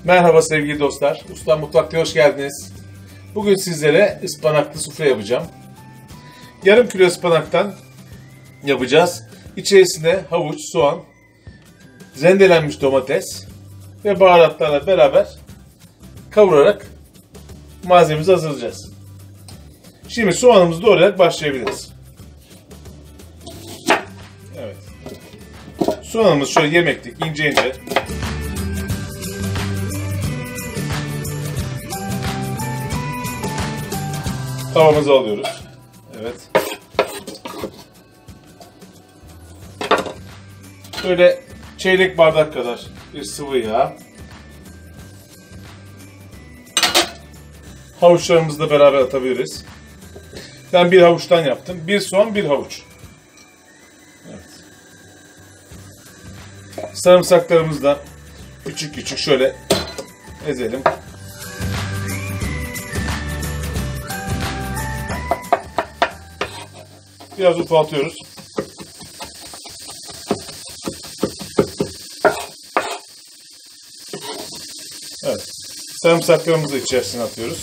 Merhaba sevgili dostlar. Usta Mutfak'ta hoş geldiniz. Bugün sizlere ıspanaklı sufle yapacağım. Yarım kilo ıspanaktan yapacağız. İçerisine havuç, soğan, rendelenmiş domates ve baharatlarla beraber kavurarak malzememizi hazırlayacağız. Şimdi soğanımızı doğrayarak başlayabiliriz. Evet. Soğanımız şöyle yemeklik, ince ince. Tavamızı alıyoruz. Evet. Böyle çeyrek bardak kadar bir sıvı yağ. Havuçlarımızı da beraber atabiliriz. Ben bir havuçtan yaptım. Bir soğan, bir havuç. Evet. Sarımsaklarımızı da küçük küçük şöyle ezelim. Biraz ufaltıyoruz. Evet. Sarımsaklarımızı içerisine atıyoruz.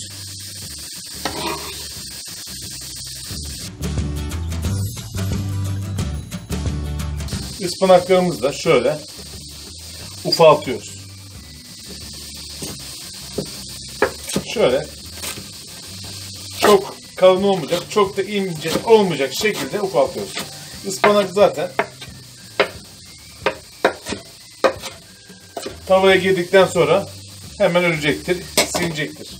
Ispanaklarımızı da şöyle ufaltıyoruz. Şöyle çok kalın olmayacak, çok da ince olmayacak şekilde ufaltıyoruz. Ispanak zaten tavaya girdikten sonra hemen ölecektir, sinecektir.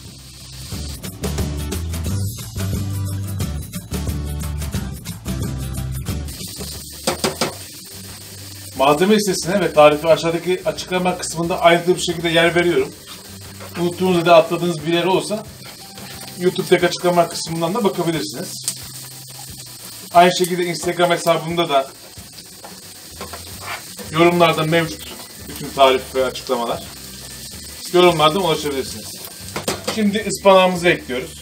Malzeme listesine ve tarifi aşağıdaki açıklama kısmında ayrıntılı bir şekilde yer veriyorum. Unuttuğunuz ya da atladığınız bir yer olursa YouTube'daki açıklama kısmından da bakabilirsiniz. Aynı şekilde Instagram hesabımda da yorumlarda mevcut bütün tarif ve açıklamalar. Yorumlardan ulaşabilirsiniz. Şimdi ıspanağımızı ekliyoruz.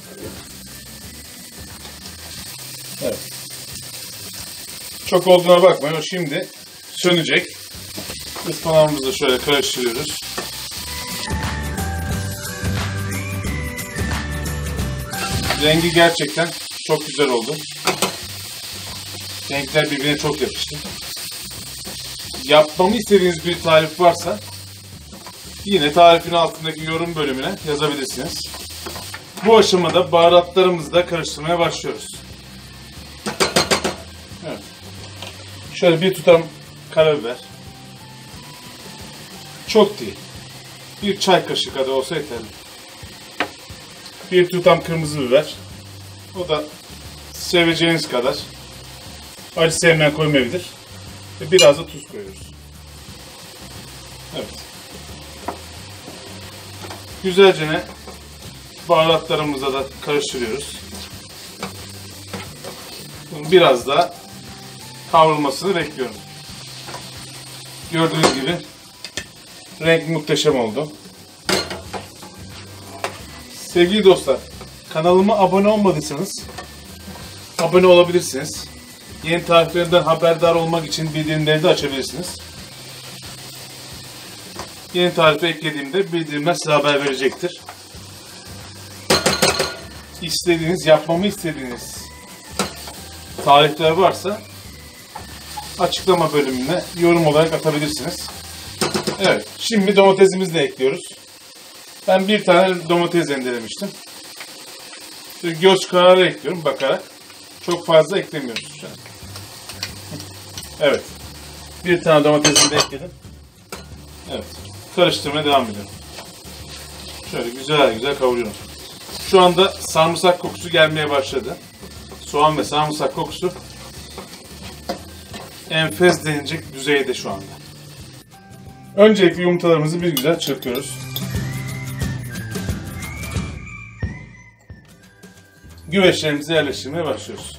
Evet. Çok olduğuna bakmayın. O şimdi sönecek. Ispanağımızı da şöyle karıştırıyoruz. Rengi gerçekten çok güzel oldu. Renkler birbirine çok yakıştı. Yapmamı istediğiniz bir tarif varsa yine tarifin altındaki yorum bölümüne yazabilirsiniz. Bu aşamada baharatlarımızı da karıştırmaya başlıyoruz. Evet. Şöyle bir tutam karabiber. Çok değil. Bir çay kaşığı kadar olsa yeterli. Bir tutam kırmızı biber. O da seveceğiniz kadar. Acı sevmeyen koymayabilir. Ve biraz da tuz koyuyoruz. Evet. Güzelce baharatlarımızla da karıştırıyoruz. Biraz da kavrulmasını bekliyorum. Gördüğünüz gibi renk muhteşem oldu. Sevgili dostlar, kanalıma abone olmadıysanız abone olabilirsiniz. Yeni tariflerimden haberdar olmak için bildirimleri de açabilirsiniz. Yeni tarife eklediğimde bildirimler size haber verecektir. İstediğiniz, yapmamı istediğiniz tarifler varsa açıklama bölümüne yorum olarak atabilirsiniz. Evet, şimdi domatesimizi de ekliyoruz. Ben bir tane domates rendelemiştim. Göz kararı ekliyorum bakarak. Çok fazla eklemiyoruz şu an. Evet. Bir tane domatesini de ekledim. Evet. Karıştırmaya devam ediyorum. Şöyle güzel güzel kavuruyorum. Şu anda sarımsak kokusu gelmeye başladı. Soğan ve sarımsak kokusu enfes denilecek düzeyde şu anda. Öncelikle yumurtalarımızı bir güzel çırpıyoruz. Güveçlerimizi yerleştirmeye başlıyoruz.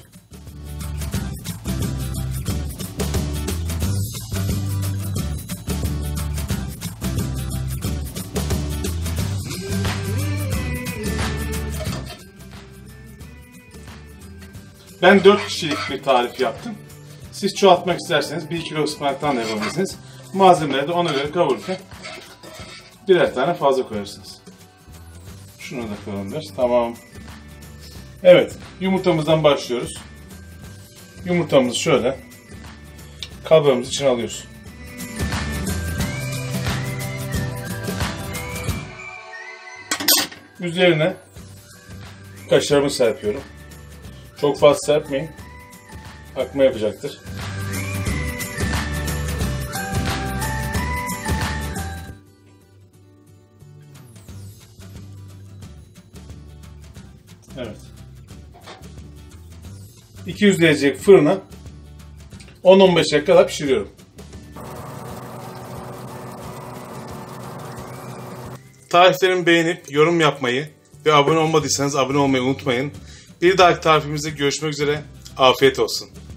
Ben 4 kişilik bir tarif yaptım. Siz çoğaltmak isterseniz 1 kilo ıspanaktan da yapabilirsiniz. Malzemeleri de ona göre kavururken birer tane fazla koyarsınız. Şunu da koyalım biraz. Tamam. Evet, yumurtamızdan başlıyoruz. Yumurtamızı şöyle kabımız içine alıyoruz. Üzerine kaşarımı serpiyorum. Çok fazla serpmeyin. Akma yapacaktır. Evet. 200 derecelik fırına 10-15 dakika kadar pişiriyorum. Tariflerimi beğenip yorum yapmayı ve abone olmadıysanız abone olmayı unutmayın. Bir dahaki tarifimizde görüşmek üzere. Afiyet olsun.